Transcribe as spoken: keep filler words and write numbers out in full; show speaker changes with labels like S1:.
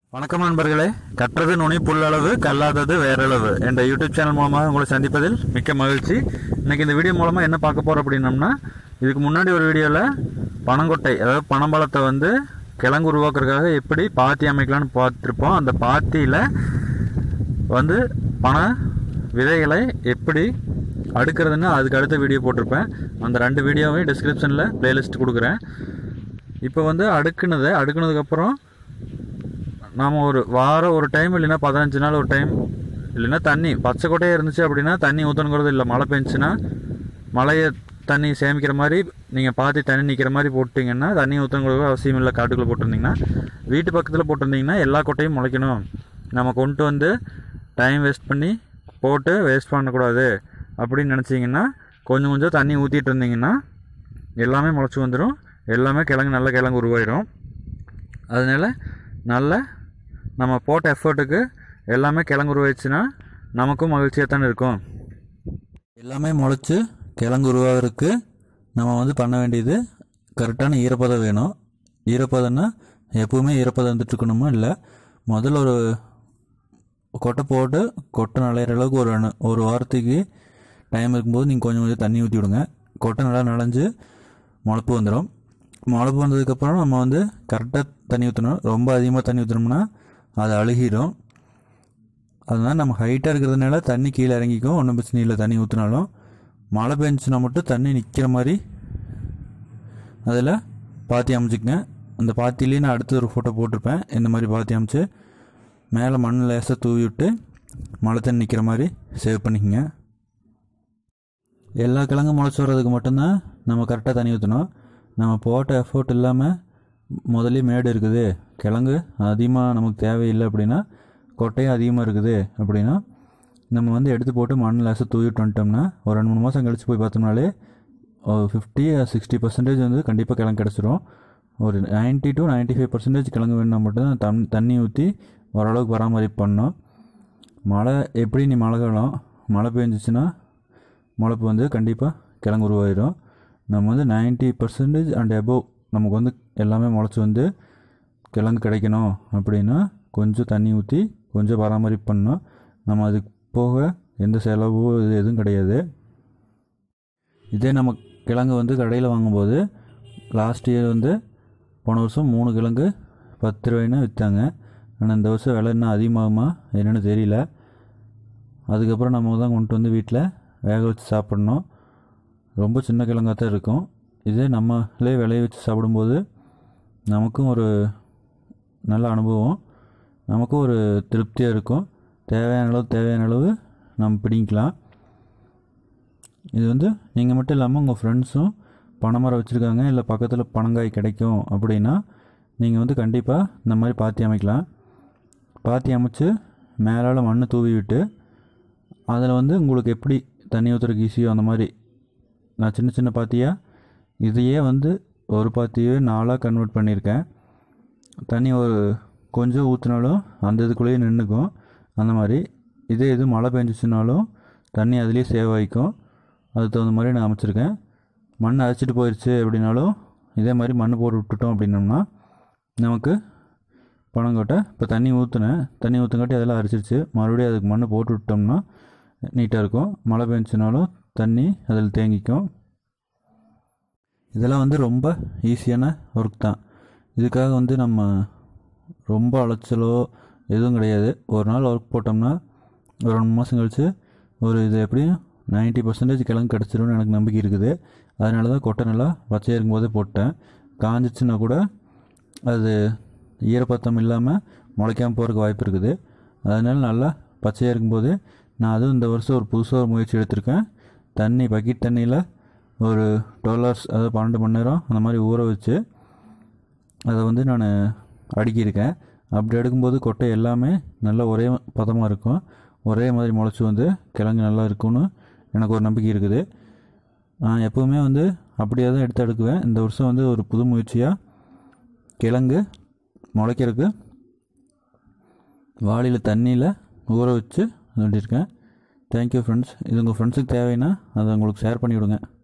S1: வணக்கம் நண்பர்களே, கற்றது நுனி புல்லளவு கல்லாதது வேறளவு என்ற யூடியூப் சேனல் மூலமாக உங்களை சந்திப்பதில் மிக்க மகிழ்ச்சி. இன்றைக்கி இந்த வீடியோ மூலமாக என்ன பார்க்க போகிறோம் அப்படின்னம்னா, இதுக்கு முன்னாடி ஒரு வீடியோவில் பனங்கொட்டை அதாவது பனம்பழத்தை வந்து கிழங்கு உருவாக்குறதுக்காக எப்படி பாத்தி அமைக்கலான்னு பார்த்துருப்போம். அந்த பாத்தியில் வந்து பனை விதைகளை எப்படி அடுக்கிறதுன்னு அதுக்கு அடுத்த வீடியோ போட்டிருப்பேன். அந்த ரெண்டு வீடியோவையும் டிஸ்கிரிப்ஷனில் ப்ளேலிஸ்ட் கொடுக்குறேன். இப்போ வந்து அடுக்குனதை அடுக்குனதுக்கப்புறம் நாம் ஒரு வாரம் ஒரு டைம் இல்லைன்னா பதினஞ்சு நாள் ஒரு டைம் இல்லைன்னா தண்ணி பச்சை கொட்டையாக இருந்துச்சு அப்படின்னா தண்ணி ஊற்றணுங்கிறது இல்லை. மழை பெஞ்சுன்னா மழையை தண்ணி சேமிக்கிற மாதிரி நீங்கள் பாத்தி தண்ணி நிற்கிற மாதிரி போட்டிங்கன்னா தண்ணி ஊற்றணுங்கிறது அவசியம் இல்லை. காட்டுக்குள்ளே போட்டிருந்தீங்கன்னா, வீட்டு பக்கத்தில் போட்டிருந்தீங்கன்னா எல்லா கொட்டையும் முளைக்கணும். நம்ம கொண்டு வந்து டைம் வேஸ்ட் பண்ணி போட்டு வேஸ்ட் பண்ணக்கூடாது அப்படின்னு நினச்சிங்கன்னா கொஞ்சம் கொஞ்சம் தண்ணி ஊற்றிட்டு இருந்தீங்கன்னா எல்லாமே முளைச்சி வந்துடும். எல்லாமே கிழங்கு நல்ல கிழங்கு உருவாயிடும். அதனால் நல்ல நம்ம போட்ட எஃபர்ட்டுக்கு எல்லாமே கிழங்கு உருவாயிடுச்சுன்னா நமக்கும் மகிழ்ச்சியாக தானே இருக்கும். எல்லாமே முளைச்சி கிழங்கு உருவாகிறதுக்கு நம்ம வந்து பண்ண வேண்டியது கரெக்டான ஈரப்பதம் வேணும். ஈரப்பதம்னா எப்போவுமே ஈரப்பதம் வந்துட்டுருக்கணுமா இல்லை, முதல்ல ஒரு கொட்டை போட்டு கொட்டை நனையிற அளவுக்கு ஒரு ஒரு வாரத்துக்கு டைம் இருக்கும்போது நீங்கள் கொஞ்சம் கொஞ்சம் தண்ணி ஊற்றி விடுங்க. கொட்டை நல்லா நனைஞ்சு முளைப்பு வந்துடும். முளைப்பு வந்ததுக்கப்புறம் நம்ம வந்து கரெக்டாக தண்ணி ஊற்றணும். ரொம்ப அதிகமாக தண்ணி ஊற்றினோம்னா அது அழுகிடும். அதனால் நம்ம ஹைட்டாக இருக்கிறதுனால தண்ணி கீழே இறங்கிக்கும், ஒன்றும் பிரச்சனை இல்லை. தண்ணி ஊற்றினாலும் மழை பெஞ்சுன்னா மட்டும் தண்ணி நிற்கிற மாதிரி அதில் பாத்தி அமைச்சிக்கங்க. அந்த பாத்திலேயே நான் அடுத்து ஒரு ஃபோட்டோ போட்டிருப்பேன். இந்த மாதிரி பாத்தி அமைச்சு மேலே மண் லேசாக தூவி விட்டு மழை தண்ணி நிற்கிற மாதிரி சேவ் பண்ணிக்கோங்க. எல்லா கிழங்கும் முளைச்சி வர்றதுக்கு மட்டும்தான் நம்ம கரெக்டாக தண்ணி ஊற்றணும். நம்ம போட்ட எஃபோர்ட் இல்லாமல் முதலே மேடு இருக்குது, கிழங்கு அதிகமாக நமக்கு தேவையில்லை அப்படின்னா, கொட்டையும் அதிகமாக இருக்குது அப்படின்னா நம்ம வந்து எடுத்து போட்டு மண் லேசாக தூவிட்டு வந்துட்டோம்னா ஒரு ரெண்டு மூணு மாதம் கழித்து போய் பார்த்தோம்னாலே ஃபிஃப்டி சிக்ஸ்டி பர்சன்டேஜ் வந்து கண்டிப்பாக கிழங்கு கிடச்சிரும். ஒரு ninety two ninety five percentage கிழங்கு வேணுன்னா மட்டும்தான் தண் தண்ணி ஊற்றி ஓரளவுக்கு பராமரிப்பு பண்ணணும். மழை எப்படி நீ மழை காலம் மழை பெஞ்சிச்சின்னா முளைப்பு வந்து கண்டிப்பாக கிழங்கு உருவாயிடும். நம்ம வந்து நைன்ட்டி பர்சன்டேஜ் அண்ட் எபோவ் நமக்கு வந்து எல்லாமே முளைச்சி வந்து கிழங்கு கிடைக்கணும் அப்படின்னா கொஞ்சம் தண்ணி ஊற்றி கொஞ்சம் பராமரிப்பு பண்ணணும். நம்ம அதுக்கு போக எந்த செலவோ இது எதுவும் கிடையாது. இதே நம்ம கிழங்கு வந்து கடையில் வாங்கும்போது லாஸ்ட் இயர் வந்து போன வருஷம் மூணு கிழங்கு பத்து ரூபாய்னா விற்றாங்க. ஆனால் இந்த வருஷம் விலை இன்னும் அதிகமாகுமா என்னென்னு தெரியல. அதுக்கப்புறம் நம்ம தான் கொண்டு வந்து வீட்டில் வேக வச்சு சாப்பிட்ணும். ரொம்ப சின்ன கிழங்காக தான் இருக்கும். இதே நம்மளே விளைய வச்சு சாப்பிடும்போது நமக்கும் ஒரு நல்ல அனுபவம், நமக்கும் ஒரு திருப்தியாக இருக்கும். தேவையான அளவு தேவையான அளவு நம்ம பிடிக்கலாம். இது வந்து நீங்கள் மட்டும் இல்லாமல் உங்கள் ஃப்ரெண்ட்ஸும் பனைமரம் வச்சுருக்காங்க, இல்லை பக்கத்தில் பனங்காய் கிடைக்கும் அப்படின்னா நீங்கள் வந்து கண்டிப்பாக இந்த மாதிரி பாத்தி அமைக்கலாம். பாத்தி அமைச்சு மேலால் மண் தூவி விட்டு அதில் வந்து உங்களுக்கு எப்படி தண்ணி ஊற்றுறதுக்கு ஈஸியோ அந்த மாதிரி நான் சின்ன சின்ன பாத்தியாக இதையே வந்து ஒரு பாத்தியே நாலாக கன்வெர்ட் பண்ணியிருக்கேன். தண்ணி ஒரு கொஞ்சம் ஊற்றினாலும் அந்த இதுக்குள்ளேயே நின்றுக்கும். அந்த மாதிரி இதே இது மழை பெஞ்சிச்சுனாலும் தண்ணி அதுலேயே சேவ் ஆகிக்கும். அதுக்கு தகுந்த மாதிரி நான் அமைச்சிருக்கேன். மண் அரைச்சிட்டு போயிடுச்சு அப்படின்னாலும் இதே மாதிரி மண் போட்டு விட்டுட்டோம் அப்படின்னோம்னா நமக்கு பனங்கொட்டை இப்போ தண்ணி ஊற்றுனேன், தண்ணி ஊற்றுங்காட்டி அதெல்லாம் அரைச்சிருச்சு. மறுபடியும் அதுக்கு மண் போட்டு விட்டோம்னா நீட்டாக இருக்கும். மழை பெஞ்சுனாலும் தண்ணி அதில் தேங்கிக்கும். இதெல்லாம் வந்து ரொம்ப ஈஸியான ஒர்க் தான். இதுக்காக வந்து நம்ம ரொம்ப அலைச்சலோ எதுவும் கிடையாது. ஒரு நாள் ஒர்க் போட்டோம்னா ஒரு ரெண்டு மாதம் கழித்து ஒரு இது எப்படியும் நைன்ட்டி பர்சன்டேஜ் கிழங்கு கிடச்சிரும்னு எனக்கு நம்பிக்கை இருக்குது. அதனால தான் கொட்டை நல்லா பச்சையாக இருக்கும்போதே போட்டேன். காஞ்சிச்சுன்னா கூட அது ஈரப்பத்தம் இல்லாமல் முளைக்காமல் போகிறதுக்கு வாய்ப்பு இருக்குது. அதனால நல்லா பச்சையாக இருக்கும்போது நான் அதுவும் இந்த வருஷம் ஒரு புதுசாக ஒரு முயற்சி எடுத்திருக்கேன். தண்ணி பக்கெட் தண்ணியில் ஒரு டுவெல் ஹவர்ஸ் அதாவது பன்னெண்டு மணி நேரம் அந்த மாதிரி ஊற வச்சு அதை வந்து நான் அடுக்கியிருக்கேன். அப்படி எடுக்கும்போது கொட்டை எல்லாமே நல்லா ஒரே பதமாக இருக்கும், ஒரே மாதிரி முளைச்சி வந்து கிழங்கு நல்லா இருக்கும்னு எனக்கு ஒரு நம்பிக்கை இருக்குது. நான் எப்போவுமே வந்து அப்படியே தான் எடுத்து அடுக்குவேன். இந்த வருஷம் வந்து ஒரு புது முயற்சியாக கிழங்கு முளைக்கிறதுக்கு வாளியில் தண்ணியில் ஊற வச்சு சொல்லியிருக்கேன். Thank you friends. இது உங்கள் ஃப்ரெண்ட்ஸுக்கு தேவைன்னா அதை உங்களுக்கு ஷேர் பண்ணி விடுங்க.